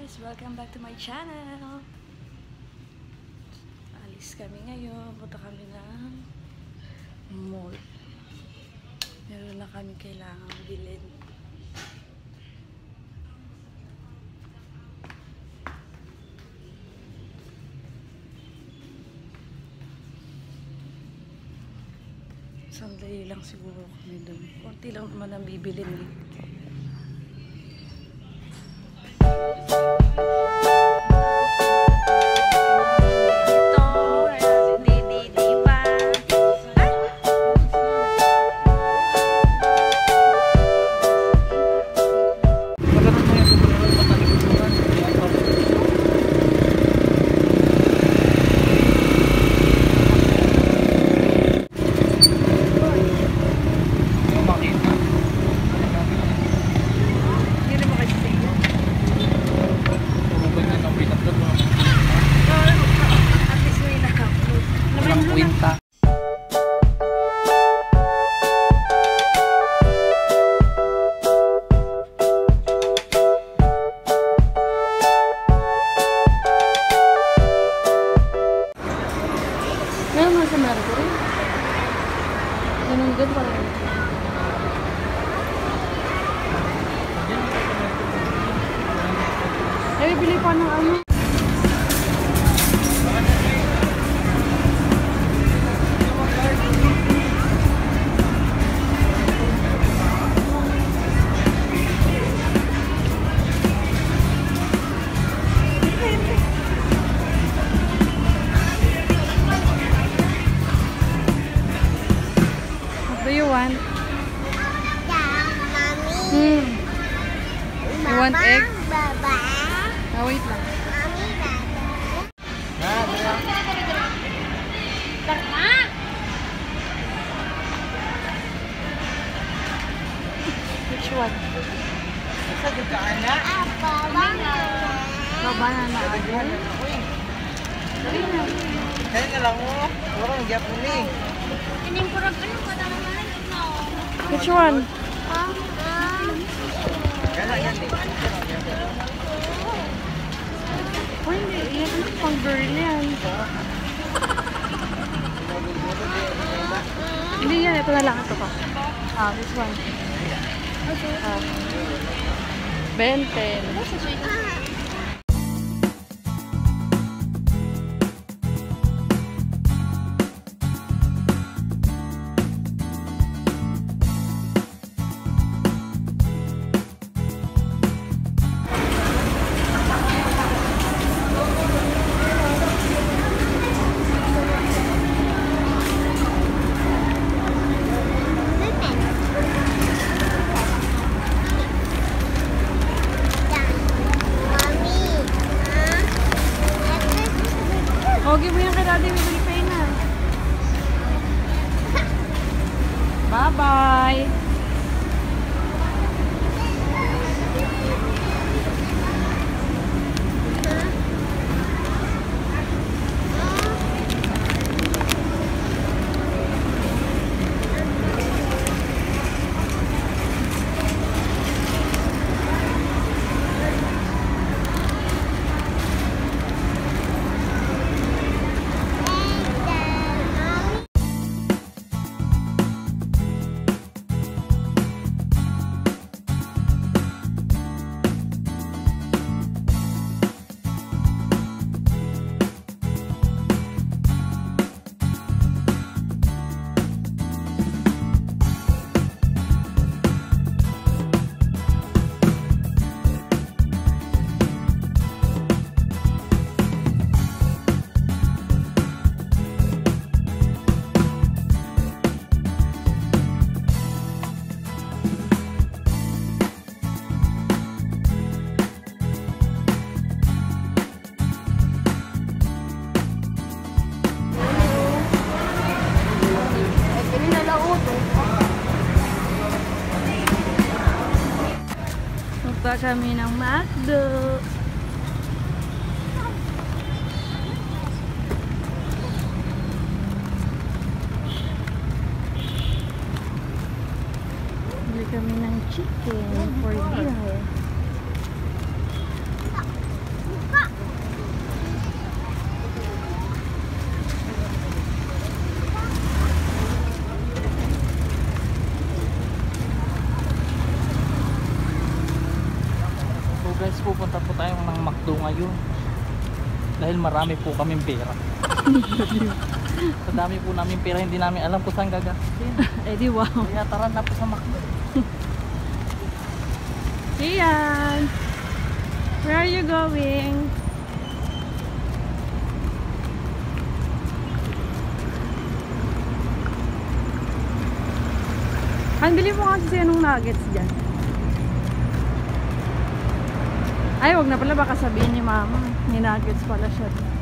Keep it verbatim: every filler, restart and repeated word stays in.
guys! Welcome back to my channel! Alis kami ngayon. Punta kami ng mall. Meron na kami kailangan bilhin. Sandali lang siguro kami doon. Konti lang naman ang bibilin eh. Good one. Ay, bili pa ng ano. What do you want? Yeah, mommy. Hmm. You want Baba, egg? Baba. Oh, wait lang. Mommy, Baba. Baba. Which one? Ah, Baba. Baba na na. Kaya nga lang mo, orang gyapon ni. Inimpurag ano ka na naman ito? Which one? Ah, ah. Kaya yan eh. Oh, hindi. Yan ang pang girl yan. Hindi yan. Ito na lang. Ito pa. Ah, this one. Ah. Benten. Okay mo yan kay Daddy, may bili na. Bye-bye! Magpa kami ng McDo. Bili kami ng chicken for dinner. guys, pupunta po tayo ng McDo ngayon. Dahil marami po kaming pera. Sa dami po namin pera, hindi namin alam kung saan gagastusin. Eh di wow. Kaya tara na po sa McDo. Ian! Where are you going? Ang bili mo kasi anong nuggets dyan. Ay, wag na pala, baka sabihin ni mama. Ni nuggets pala siya.